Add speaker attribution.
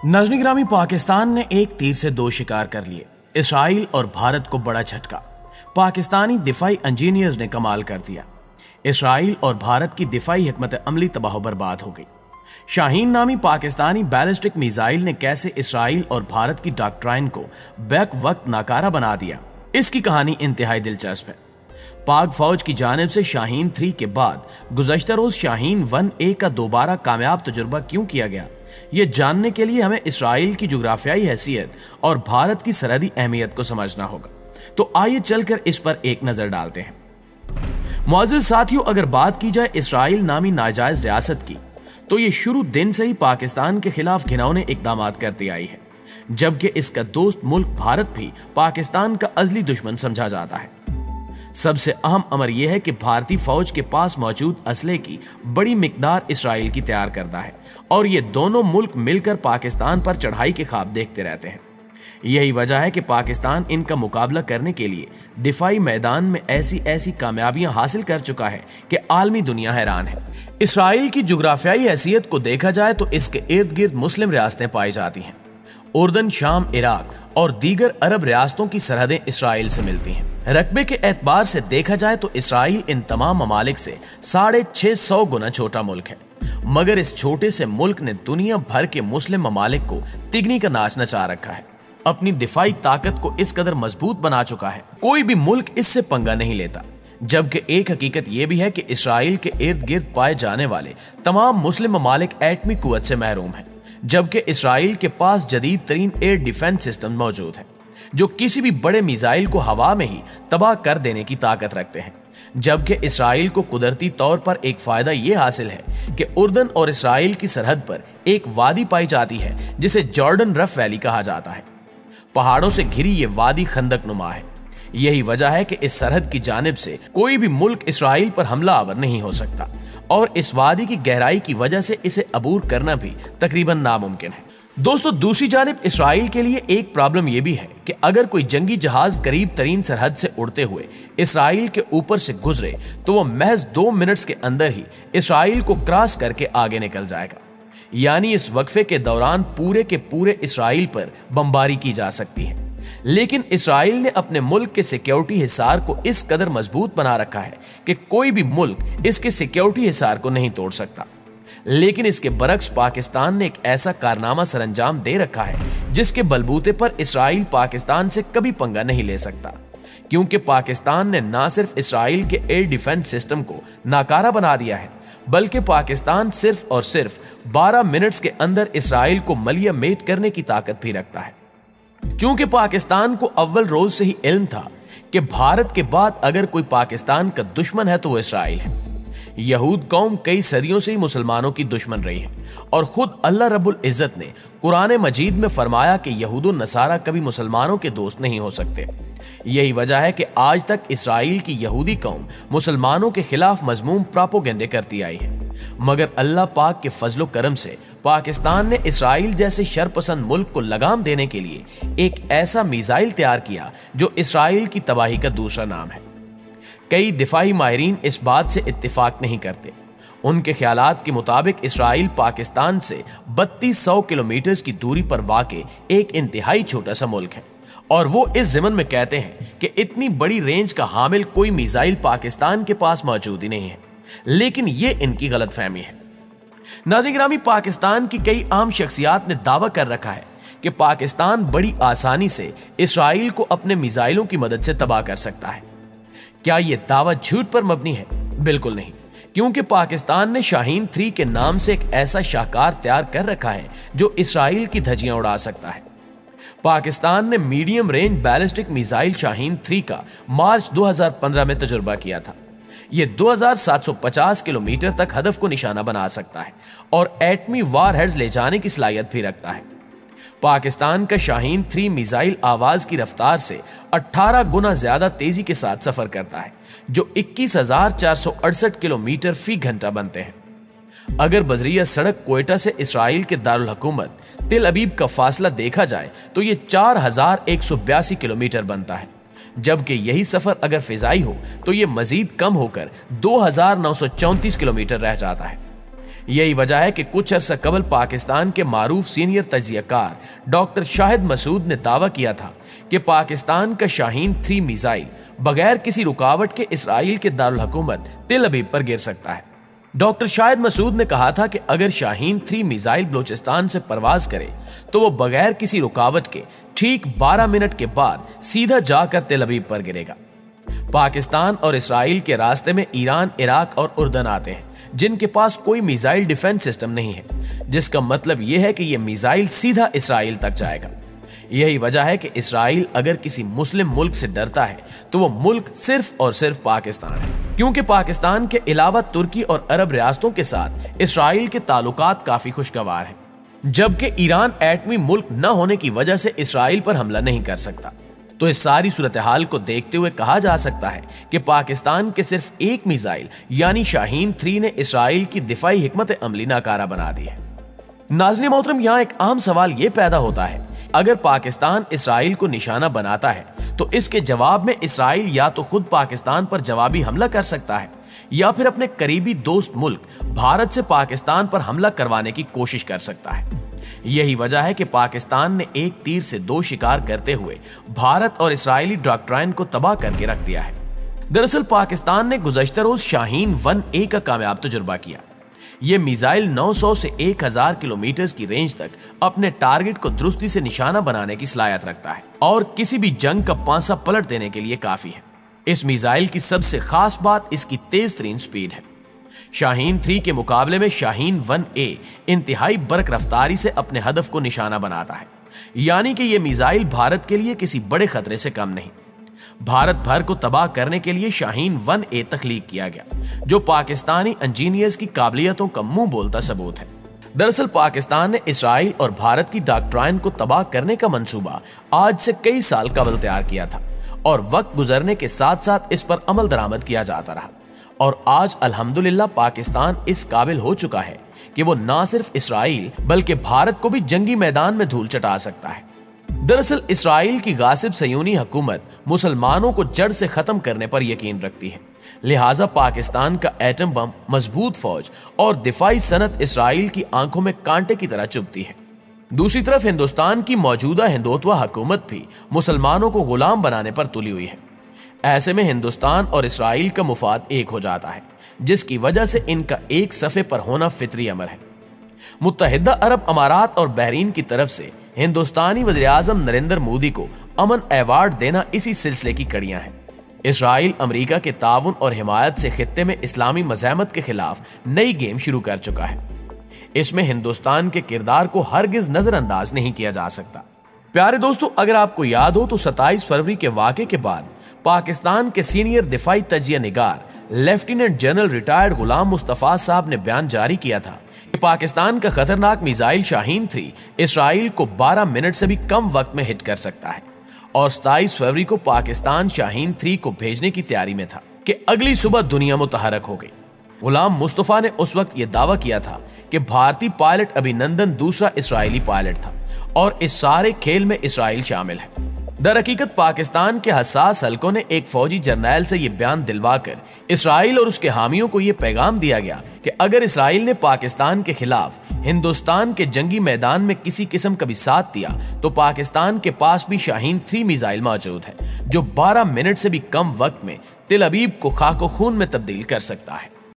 Speaker 1: नाज़रीन गिरामी, पाकिस्तान ने एक तीर से दो शिकार कर लिए। इसराइल और भारत को बड़ा झटका। पाकिस्तानी दिफाई इंजीनियर्स ने कमाल कर दिया। इसराइल और भारत की दिफाई हिकमत अमली तबाह बर्बाद हो गई। शाहीन नामी पाकिस्तानी बैलिस्टिक मिसाइल ने कैसे इसराइल और भारत की डॉक्ट्राइन को बैक वक्त नाकारा बना दिया, इसकी कहानी इंतहाई दिलचस्प है। पाक फौज की जानिब से शाहीन 3 के बाद गुज़श्ता रोज शाहीन 1A का दोबारा कामयाब तजुर्बा क्यों किया गया, ये जानने के लिए हमें इसराइल की जुग्राफियाई हैसियत और भारत की सरहदी अहमियत को समझना होगा। तो आइए चलकर इस पर एक नजर डालते हैं। मुअज़्ज़िज़ साथियों, अगर बात की जाए इसराइल नामी नाजायज रियासत की, तो ये शुरू दिन से ही पाकिस्तान के खिलाफ घिनौने इकदाम करती आई है, जबकि इसका दोस्त मुल्क भारत भी पाकिस्तान का अज़ली दुश्मन समझा जाता है। सबसे अहम अमर यह है कि भारतीय फौज के पास मौजूद असले की बड़ी मिकदार इसराइल की तैयार करता है और ये दोनों मुल्क मिलकर पाकिस्तान पर चढ़ाई के ख्वाब देखते रहते हैं। यही वजह है कि पाकिस्तान इनका मुकाबला करने के लिए दिफाई मैदान में ऐसी ऐसी कामयाबियां हासिल कर चुका है कि आलमी दुनिया हैरान है। इसराइल की जुग्राफियाई हैसियत को देखा जाए तो इसके इर्द गिर्द मुस्लिम रियासतें पाई जाती हैं। उर्दन, शाम, इराक और दीगर अरब रियासतों की सरहदें इसराइल से मिलती हैं। रकबे के एतबार से देखा जाए तो इसराइल इन तमाम ममालिक से 650 गुना छोटा मुल्क है, मगर इस छोटे से मुल्क ने दुनिया भर के मुस्लिम ममालिक को तिगनी का नाच नचा रखा है। अपनी दिफाई ताकत को इस कदर मजबूत बना चुका है, कोई भी मुल्क इससे पंगा नहीं लेता। जबकि एक हकीकत यह भी है कि इसराइल के इर्द गिर्द पाए जाने वाले तमाम मुस्लिम ममालिक एटमी कुव्वत से महरूम हैं, जबकि इसराइल के पास जदीद तरीन एयर डिफेंस सिस्टम मौजूद है जो किसी भी बड़े मिसाइल को हवा में ही तबाह कर देने की ताकत रखते हैं। जबकि इसराइल को कुदरती तौर पर एक फायदा यह हासिल है कि उर्दन और इसराइल की सरहद पर एक वादी पाई जाती है जिसे जॉर्डन रफ वैली कहा जाता है। पहाड़ों से घिरी ये वादी खंदक नुमा है। यही वजह है कि इस सरहद की जानिब से कोई भी मुल्क इसराइल पर हमला आवर नहीं हो सकता और इस वादी की गहराई की वजह से इसे अबूर करना भी तकरीबन नामुमकिन है। दोस्तों, दूसरी जानिब इसराइल के लिए एक प्रॉब्लम यह भी है कि अगर कोई जंगी जहाज करीब तरीन सरहद से उड़ते हुए इसराइल के ऊपर से गुजरे तो वो महज 2 मिनट्स के अंदर ही इसराइल को क्रॉस करके आगे निकल जाएगा। यानी इस वक्फे के दौरान पूरे के पूरे इसराइल पर बमबारी की जा सकती है। लेकिन इसराइल ने अपने मुल्क के सिक्योरिटी हिसार को इस कदर मजबूत बना रखा है कि कोई भी मुल्क इसके सिक्योरिटी हिसार को नहीं तोड़ सकता। लेकिन इसके बरक्स पाकिस्तान ने एक ऐसा कारनामा सरंजाम दे रखा है जिसके बलबूते पर इसराइल पाकिस्तान से कभी पंगा नहीं ले सकता, क्योंकि पाकिस्तान ने न सिर्फ इसराइल के एयर डिफेंस सिस्टम को नाकारा बना दिया है, बल्कि पाकिस्तान सिर्फ और सिर्फ 12 मिनट्स के अंदर इसराइल को मलिया मेट करने की ताकत भी रखता है। चूंकि पाकिस्तान को अव्वल रोज से ही इल्म था कि भारत के बाद अगर कोई पाकिस्तान का दुश्मन है तो वो इसराइल है। यहूद कौम कई सदियों से ही मुसलमानों की दुश्मन रही है और खुद अल्लाह रब्बुल इज्जत ने कुरान मजीद में फरमाया कि यहूद और नसारा कभी मुसलमानों के दोस्त नहीं हो सकते। यही वजह है कि आज तक इसराइल की यहूदी कौम मुसलमानों के खिलाफ मजमूम प्रापोगेंडे करती आई है, मगर अल्लाह पाक के फजलो करम से पाकिस्तान ने इसराइल जैसे शरपसंद मुल्क को लगाम देने के लिए एक ऐसा मिसाइल तैयार किया जो इसराइल की तबाही का दूसरा नाम है। कई दिफाई माहिरीन इस बात से इत्तिफाक नहीं करते। उनके ख्यालात के मुताबिक इसराइल पाकिस्तान से 3200 किलोमीटर की दूरी पर वाक़े एक इंतहाई छोटा सा मुल्क है और वो इस ज़िमन में कहते हैं कि इतनी बड़ी रेंज का हामिल कोई मिसाइल पाकिस्तान के पास मौजूद ही नहीं है। लेकिन ये इनकी गलतफहमी है। नाज़रीन गिरामी, पाकिस्तान की कई आम शख्सियात ने दावा कर रखा है कि पाकिस्तान बड़ी आसानी से इसराइल को अपने मिसाइलों की मदद से तबाह कर सकता है। क्या यह दावा झूठ पर मबनी है? बिल्कुल नहीं, क्योंकि पाकिस्तान ने शाहीन 3 के नाम से एक ऐसा शाहकार तैयार कर रखा है जो इसराइल की धज्जियां उड़ा सकता है। पाकिस्तान ने medium range ballistic missile Shaheen 3 का मार्च 2015 में तजुर्बा किया था। यह 2750 किलोमीटर तक हदफ को निशाना बना सकता है और एटमी वारहेड्स ले जाने की सलाहियत भी रखता है। पाकिस्तान का शाहीन 3 मिसाइल आवाज की रफ्तार से 18 गुना ज्यादा तेजी के साथ सफर करता है, जो 21,468 किलोमीटर फी घंटा बनते हैं। अगर बजरिया सड़क कोयटा से इसराइल के दारुल हुकूमत तिल अबीब का फासला देखा जाए तो ये 4182 किलोमीटर बनता है, जबकि यही सफर अगर फिजाई हो तो ये मजीद कम होकर 2934 किलोमीटर रह जाता है। यही वजह है कि कुछ अरसा कबल पाकिस्तान के मारूफ सीनियर तजियाकार डॉक्टर शाहिद मसूद ने दावा किया था कि पाकिस्तान का शाहीन 3 मिसाइल बगैर किसी रुकावट के इसराइल के दारुल हुकूमत तेल अवीव पर गिर सकता है। डॉक्टर शाहिद मसूद ने कहा था कि अगर शाहीन 3 मिसाइल बलूचिस्तान से परवाज करे तो वो बगैर किसी रुकावट के ठीक 12 मिनट के बाद सीधा जाकर तेल अवीव पर गिरेगा। पाकिस्तान और इसराइल के रास्ते में ईरान, इराक और उर्दन आते हैं जिनके पास कोई मिसाइल डिफेंस सिस्टम नहीं है, जिसका मतलब यह है कि यह मिसाइल सीधा इसराइल तक जाएगा। यही वजह है कि इसराइल अगर किसी मुस्लिम मुल्क से डरता है तो वो मुल्क सिर्फ और सिर्फ पाकिस्तान है, क्योंकि पाकिस्तान के अलावा तुर्की और अरब रियासतों के साथ इसराइल के ताल्लुकात काफी खुशगवार हैं। जबकि ईरान एटमी मुल्क न होने की वजह से इसराइल पर हमला नहीं कर सकता। तो इस सारी सूरत हाल को देखते हुए कहा जा सकता है कि पाकिस्तान के सिर्फ एक मिसाइल यानी शाहीन 3 ने इसराइल की दिफाई हिकमत अमली नाकारा बना दी है। नाज़रीन मोहतरम, यहाँ एक अहम सवाल ये पैदा होता है, अगर पाकिस्तान इसराइल को निशाना बनाता है तो इसके जवाब में इसराइल या तो खुद पाकिस्तान पर जवाबी हमला कर सकता है या फिर अपने करीबी दोस्त मुल्क भारत से पाकिस्तान पर हमला करवाने की कोशिश कर सकता है। यही वजह है कि पाकिस्तान ने एक तीर से 2 शिकार करते हुए भारत और इसराइली डॉक्ट्राइन को तबाह करके रख दिया है। दरअसल पाकिस्तान ने गुज़श्ता रोज शाहीन 1A का कामयाब तजुर्बा किया। यह मिसाइल 900 से 1000 किलोमीटर की रेंज तक अपने टारगेट को दुरुस्ती से निशाना बनाने की सलाहियत रखता है और किसी भी जंग का पांसा पलट देने के लिए काफी है। इस मिसाइल की सबसे खास बात इसकी तेज तरीन स्पीड है। शाहीन 3 के मुकाबले में शाहीन 1A इंतहाई बरक रफ्तारी से अपने हदफ को निशाना बनाता है, यानी कि यह मिसाइल भारत के लिए किसी बड़े खतरे से कम नहीं। भारत भर को तबाह करने के लिए शाहीन 1A तख्लीक किया गया, जो पाकिस्तानी इंजीनियर्स की काबिलियतों का मुंह बोलता सबूत है। दरअसल पाकिस्तान ने इसराइल और भारत की डॉक्ट्राइन को तबाह करने का मंसूबा आज से कई साल कबल तैयार किया था और वक्त गुजरने के साथ साथ इस पर अमल दरामद किया जाता रहा और आज अल्हम्दुलिल्लाह पाकिस्तान इस काबिल हो चुका है कि वो ना सिर्फ इसराइल बल्कि भारत को भी जंगी मैदान में धूल चटा सकता है। दरअसल इसराइल की गासिब सयूनी हुकूमत मुसलमानों को जड़ से खत्म करने पर यकीन रखती है, लिहाजा पाकिस्तान का एटम बम, मजबूत फौज और दिफाई सनत इसराइल की आंखों में कांटे की तरह चुभती है। दूसरी तरफ हिंदुस्तान की मौजूदा हिंदुत्वा हुकूमत भी मुसलमानों को गुलाम बनाने पर तुली हुई है। ऐसे में हिंदुस्तान और इसराइल का मुफाद एक हो जाता है, जिसकी वजह से इनका एक सफ़े पर होना फितरी अमर है। मुत्तहिदा अरब अमारात और बहरीन की तरफ से हिंदुस्तानी वज़ीर-ए-आज़म नरेंद्र मोदी को अमन अवार्ड देना इसी सिलसिले की कड़ियां हैं। इसराइल अमेरिका के ताउन और हिमायत से खित्ते में इस्लामी मज़ाहमत के खिलाफ नई गेम शुरू कर चुका है। इसमें हिंदुस्तान के किरदार को हरगिज नजरअंदाज नहीं किया जा सकता। प्यारे दोस्तों, अगर आपको याद हो तो 27 फरवरी के वाक़े के बाद पाकिस्तान के सीनियर दिफाई तजिया निगार lieutenant general retired Ghulam Mustafa साहब ने बयान जारी किया था कि पाकिस्तान का खतरनाक मिसाइल शाहीन 3 इसराइल को 12 मिनट से भी कम वक्त में हिट कर सकता है और 27 फरवरी को पाकिस्तान शाहीन 3 को भेजने की तैयारी में था कि अगली सुबह दुनिया मुतहरक हो गई। गुलाम मुस्तफ़ा ने उस वक्त यह दावा किया था कि भारतीय पायलट अभिनंदन दूसरा इसराइली पायलट था और इस सारे खेल में इसराइल शामिल है। दरहकीकत पाकिस्तान के हसास हलकों ने एक फौजी जर्नैल से यह बयान दिलवाकर इसराइल और उसके हामियों को यह पैगाम दिया गया कि अगर इसराइल ने पाकिस्तान के खिलाफ हिंदुस्तान के जंगी मैदान में किसी किस्म का भी साथ दिया तो पाकिस्तान के पास भी शाहीन 3 मिसाइल मौजूद है जो 12 मिनट से भी कम वक्त में तेल अवीव को खाको खून में तब्दील कर सकता है।